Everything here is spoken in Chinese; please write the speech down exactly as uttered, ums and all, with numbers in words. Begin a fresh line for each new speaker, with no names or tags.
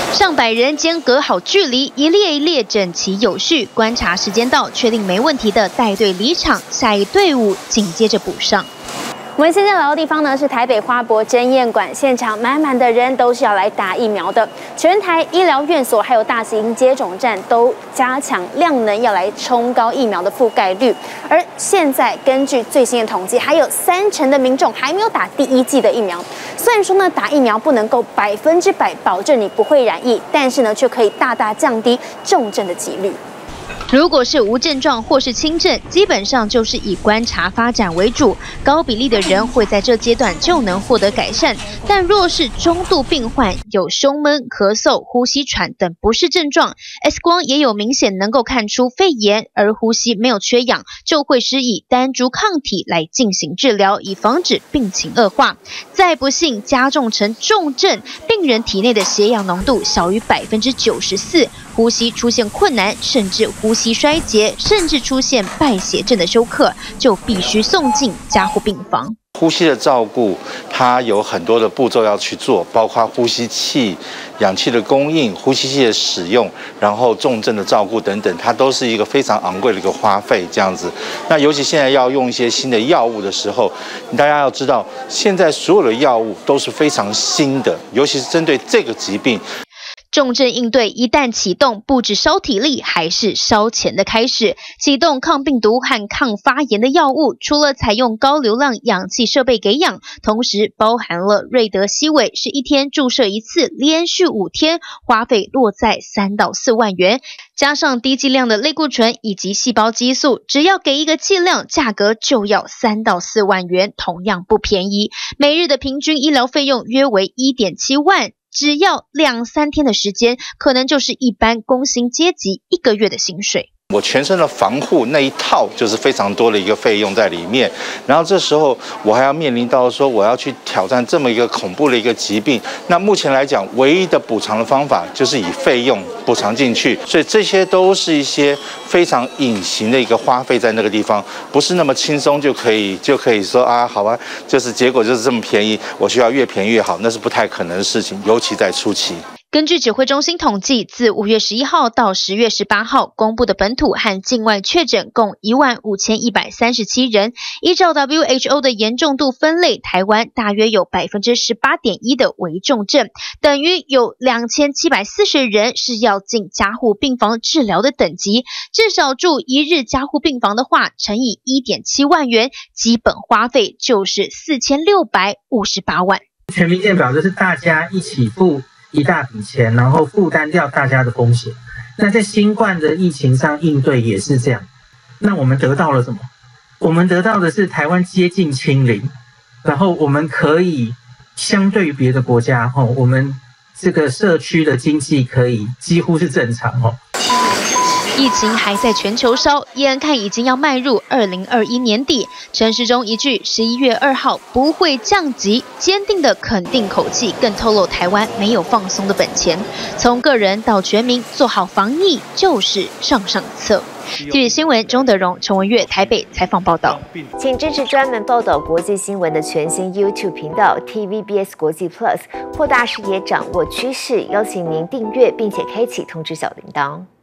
上百人间隔好距离，一列一列整齐有序。观察时间到，确定没问题的带队离场，下一队伍紧接着补上。
我们现在来到的地方呢，是台北花博珍宴馆，现场满满的人都是要来打疫苗的。全台医疗院所还有大型接种站都加强量能，要来冲高疫苗的覆盖率。而现在根据最新的统计，还有三成的民众还没有打第一剂的疫苗。虽然说呢，打疫苗不能够百分之百保证你不会染疫，但是呢，却可以大大降低重症的几率。
如果是无症状或是轻症，基本上就是以观察发展为主，高比例的人会在这阶段就能获得改善。但若是中度病患，有胸闷、咳嗽、呼吸喘等不适症状 ，X 光也有明显能够看出肺炎，而呼吸没有缺氧，就会施以单株抗体来进行治疗，以防止病情恶化。再不幸加重成重症，病人体内的血氧浓度小于百分之九十四，呼吸出现困难，甚至呼吸 呼吸衰竭，甚至出现败血症的休克，就必须送进加护病房。
呼吸的照顾，它有很多的步骤要去做，包括呼吸器、氧气的供应、呼吸器的使用，然后重症的照顾等等，它都是一个非常昂贵的一个花费。这样子，那尤其现在要用一些新的药物的时候，大家要知道，现在所有的药物都是非常新的，尤其是针对这个疾病。
重症应对一旦启动，不止烧体力，还是烧钱的开始。启动抗病毒和抗发炎的药物，除了采用高流量氧气设备给氧，同时包含了瑞德西韦，是一天注射一次，连续五天，花费落在三到四万元。加上低剂量的类固醇以及细胞激素，只要给一个剂量，价格就要三到四万元，同样不便宜。每日的平均医疗费用约为一点七万。 只要两三天的时间，可能就是一般工薪阶级一个月的薪水。
我全身的防护那一套就是非常多的一个费用在里面，然后这时候我还要面临到说我要去挑战这么一个恐怖的一个疾病，那目前来讲，唯一的补偿的方法就是以费用补偿进去，所以这些都是一些非常隐形的一个花费在那个地方，不是那么轻松就可以就可以说啊，好吧，就是结果就是这么便宜，我需要越便宜越好，那是不太可能的事情，尤其在初期。
根据指挥中心统计，自五月十一号到十月十八号公布的本土和境外确诊共一万五千一百三十七人。依照 W H O 的严重度分类，台湾大约有百分之十八点一的危重症，等于有两千七百四十人是要进加护病房治疗的等级。至少住一日加护病房的话，乘以一点七万元，基本花费就是四千六百五十八万。
全民健保就是大家一起付 一大笔钱，然后负担掉大家的风险。那在新冠的疫情上应对也是这样。那我们得到了什么？我们得到的是台湾接近清零，然后我们可以相对于别的国家，吼，我们这个社区的经济可以几乎是正常，吼。
疫情还在全球烧，眼看已经要迈入二零二一年底。陈时中一句十一月二号不会降级，坚定的肯定口气，更透露台湾没有放松的本钱。从个人到全民，做好防疫就是上上策。记者新闻钟德荣、陈文月台北采访报道。
请支持专门报道国际新闻的全新 YouTube 频道 T V B S 国际 Plus， 扩大视野，掌握趋势。邀请您订阅并且开启通知小铃铛。